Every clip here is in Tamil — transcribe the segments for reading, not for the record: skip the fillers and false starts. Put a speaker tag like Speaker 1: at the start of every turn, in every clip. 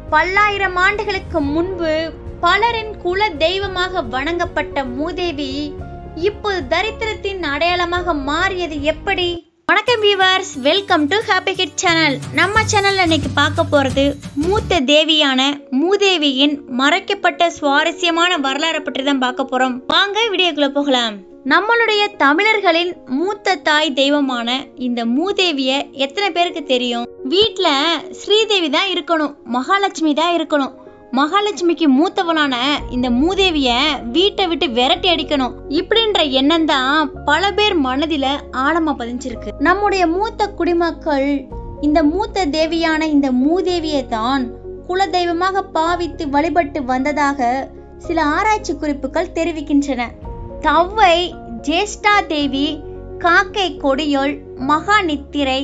Speaker 1: பல்லாயிரம் ஆண்டுகளுக்கு முன்பு பலரின் குல தெய்வமாக வணங்கப்பட்ட மூதேவி இப்போது தரித்திரத்தின் அடையாளமாக மாறியது எப்படி? வணக்கம் viewers, welcome to happy kid channel. நம்ம சேனல்ல இன்னைக்கு பார்க்க போறது மூத்த தேவியான மூதேவியின் மறைக்கப்பட்ட சுவாரஸ்யமான வரலாறு பற்றி தான் பார்க்க போறோம். வாங்க வீடியோக்குள்ள போகலாம். நம்மளுடைய தமிழர்களின் மூத்த தாய் தெய்வமான இந்த மூதேவிய எத்தனை பேருக்கு தெரியும்? வீட்டுல ஸ்ரீதேவி தான் இருக்கணும், மகாலட்சுமி தான் இருக்கணும். மகாலட்சுமிக்கு மூத்தவளான இந்த மூதேவிய வீட்டை விட்டு விரட்டி அடிக்கணும் இப்படின்ற எண்ணம் தான் பல பேர் மனதில ஆழமா பதிஞ்சிருக்கு. நம்முடைய மூத்த குடிமக்கள் இந்த மூத்த தேவியான இந்த மூதேவியை தான் குல தெய்வமாக பாவித்து வழிபட்டு வந்ததாக சில ஆராய்ச்சி குறிப்புகள் தெரிவிக்கின்றன. தவ்வை, ஜேஷ்டா தேவி, காக்கை கொடியோள், மகாநித்திரை,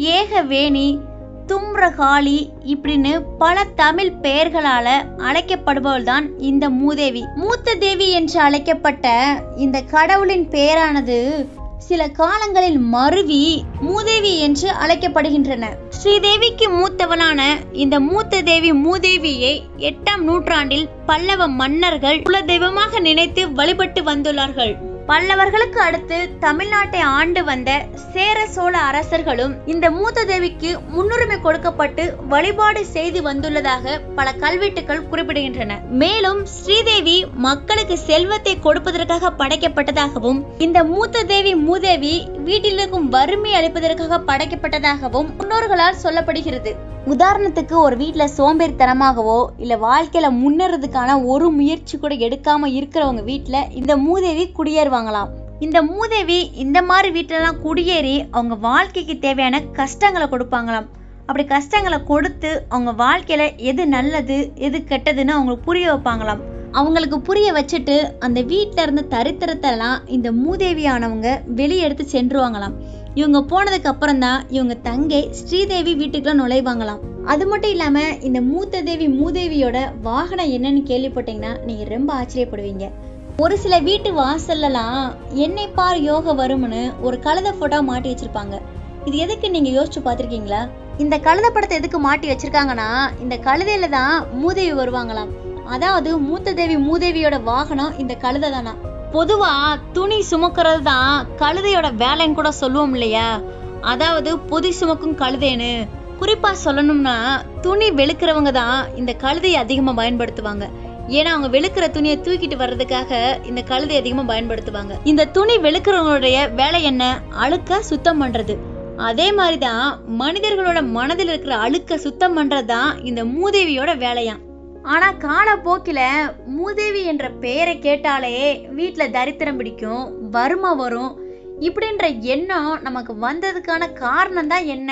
Speaker 1: ஏகவேணி, தும்ரகாளி இப்படின்னு பல தமிழ் பெயர்களால அழைக்கப்படுபவள் தான் இந்த மூதேவி. மூத்த தேவி என்று அழைக்கப்பட்ட இந்த கடவுளின் பெயரானது சில காலங்களில் மருவி மூதேவி என்று அழைக்கப்படுகின்றன. ஸ்ரீதேவிக்கு மூத்தவளான இந்த மூத்த தேவி மூதேவியை 8ஆம் நூற்றாண்டில் பல்லவ மன்னர்கள் குல தெய்வமாக நினைத்து வழிபட்டு வந்துள்ளார்கள். பல்லவர்களுக்கு அடுத்து தமிழ்நாட்டை ஆண்டு வந்த சேர சோழ அரசர்களும் இந்த மூத்த தேவிக்கு முன்னுரிமை கொடுக்கப்பட்டு வழிபாடு செய்து வந்துள்ளதாக பல கல்வெட்டுகள் குறிப்பிடுகின்றன. மேலும் ஸ்ரீதேவி மக்களுக்கு செல்வத்தை கொடுப்பதற்காக படைக்கப்பட்டதாகவும் இந்த மூத்த தேவி மூதேவி வீட்டில் இருக்கும் வறுமை அளிப்பதற்காக படைக்கப்பட்டதாகவும் முன்னோர்களால் சொல்லப்படுகிறது. உதாரணத்துக்கு ஒரு வீட்டுல சோம்பேறித்தனமாகவோ இல்ல வாழ்க்கையில முன்னேறதுக்கான ஒரு முயற்சி கூட எடுக்காம இருக்கிறவங்க வீட்டுல இந்த மூதேவி குடியேறுவாங்களாம். இந்த மூதேவி இந்த மாதிரி வீட்டுலலாம் குடியேறி அவங்க வாழ்க்கைக்கு தேவையான கஷ்டங்களை கொடுப்பாங்களாம். அப்படி கஷ்டங்களை கொடுத்து அவங்க வாழ்க்கையில எது நல்லது எது கெட்டதுன்னு அவங்களுக்கு புரிய வைப்பாங்களாம். அவங்களுக்கு புரிய வச்சுட்டு அந்த வீட்டுல இருந்த தரித்திரத்தெல்லாம் இந்த மூதேவியானவங்க வெளியே எடுத்து சென்றுவாங்களாம். இவங்க போனதுக்கு அப்புறம் தான் இவங்க தங்கை ஸ்ரீதேவி வீட்டுக்குள்ள நுழைவாங்களாம். அது மட்டும் இல்லாம இந்த மூத்த தேவி மூதேவியோட வாகனம் என்னன்னு கேள்விப்பட்டீங்கன்னா நீங்க ரொம்ப ஆச்சரியப்படுவீங்க. ஒரு சில வீட்டு வாசல்லாம் என்னை பார் யோக வரும்னு ஒரு கழுதை போட்டோ மாட்டி வச்சிருப்பாங்க. இது எதுக்கு நீங்க யோசிச்சு பாத்திருக்கீங்களா? இந்த கழுதை படத்தை எதுக்கு மாட்டி வச்சிருக்காங்கன்னா இந்த கழுதையில தான் மூதேவி வருவாங்களாம். அதாவது மூத்த தேவி மூதேவியோட வாகனம் இந்த கழுதை தானா. பொதுவா துணி சுமக்கிறது தான் கழுதையோட வேலைன்னு கூட சொல்லுவோம் இல்லையா? அதாவது பொதி சுமக்கும் கழுதைன்னு. குறிப்பா சொல்லணும்னா துணி வெளுக்கிறவங்க தான் இந்த கழுதையை அதிகமா பயன்படுத்துவாங்க. ஏன்னா அவங்க வெளுக்கிற துணியை தூக்கிட்டு வர்றதுக்காக இந்த கழுதை அதிகமா பயன்படுத்துவாங்க. இந்த துணி வெளுக்கிறவங்களுடைய வேலை என்ன? அழுக்க சுத்தம் பண்றது. அதே மாதிரிதான் மனிதர்களோட மனதில் இருக்கிற அழுக்க சுத்தம் பண்றதுதான் இந்த மூதேவியோட வேலையாம். ஆனா காலப்போக்கில மூதேவி என்ற பெயரை கேட்டாலே வீட்டுல தரித்திரம் பிடிக்கும், வறுமை வரும் இப்படின்ற எண்ணம் நமக்கு வந்ததுக்கான காரணம் தான் என்ன?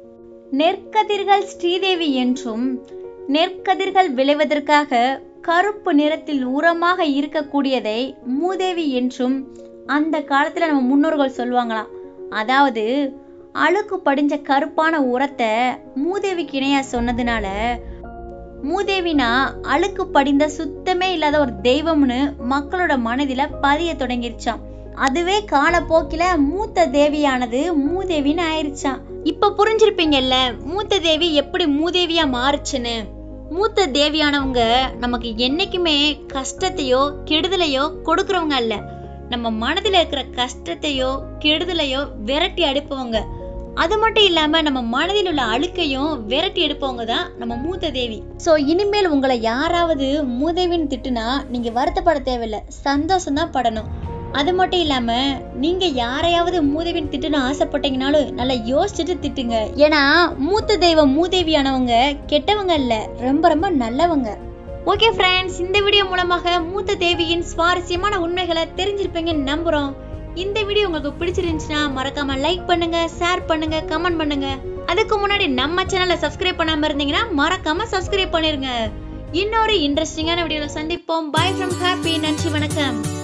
Speaker 1: நெற்கதிர்கள் ஸ்ரீதேவி என்றும் நெற்கதிர்கள் விளைவதற்காக கருப்பு நிறத்தில் உரமாக இருக்கக்கூடியதை மூதேவி என்றும் அந்த காலத்துல நம்ம முன்னோர்கள் சொல்லுவாங்களாம். அதாவது அழுக்கு படிஞ்ச கருப்பான உரத்தை மூதேவிக்கு இணையா சொன்னதுனால மூதேவினா அழுக்கு படிந்த சுத்தமே இல்லாத ஒரு தெய்வம்னு மக்களோட மனதில பதிய தொடங்கிருச்சாம். அதுவே காலப்போக்கில மூத்த தேவியானது மூதேவின்னு ஆயிருச்சாம். இப்ப புரிஞ்சிருப்பீங்கல்ல மூத்த தேவி எப்படி மூதேவியா மாறுச்சுன்னு. மூத்த தேவியானவங்க நமக்கு என்னைக்குமே கஷ்டத்தையோ கெடுதலையோ கொடுக்கறவங்க அல்ல. நம்ம மனதில இருக்கிற கஷ்டத்தையோ கெடுதலையோ விரட்டி அடிப்பவங்க. அது மட்டும் இல்லாம நம்ம மனதில் உள்ள அழுக்கையும் விரட்டி எடுப்பவங்க தான் நம்ம மூத்த தேவி. சோ இனிமேல் உங்களை யாராவது மூதேவின்னு திட்டுனா நீங்க வருத்தப்பட தேவையில்லை, சந்தோஷம் தான் படணும். அது மட்டும் இல்லாம நீங்க யாரையாவது மூதேவின்னு திட்டுன்னு ஆசைப்பட்டீங்கனாலும் நல்லா யோசிச்சுட்டு திட்டுங்க. ஏன்னா மூத்த தெய்வம் மூதேவியானவங்க கெட்டவங்க இல்ல, ரொம்ப ரொம்ப நல்லவங்க. ஓகே ஃப்ரெண்ட்ஸ், இந்த வீடியோ மூலமாக மூத்த தேவியின் சுவாரஸ்யமான உண்மைகளை தெரிஞ்சிருப்பீங்கன்னு நம்புறோம். இந்த வீடியோ உங்களுக்கு பிடிச்சிருந்துச்சுன்னா மறக்காம லைக் பண்ணுங்க, ஷேர் பண்ணுங்க, கமெண்ட் பண்ணுங்க. அதுக்கு முன்னாடி நம்ம சேனலை சப்ஸ்கிரைப் பண்ணாம இருந்தீங்கன்னா மறக்காம சப்ஸ்கிரைப் பண்ணிருங்க. இன்னொரு இன்ட்ரெஸ்டிங்கான வீடியோல சந்திப்போம். Bye from happy. நன்றி, வணக்கம்.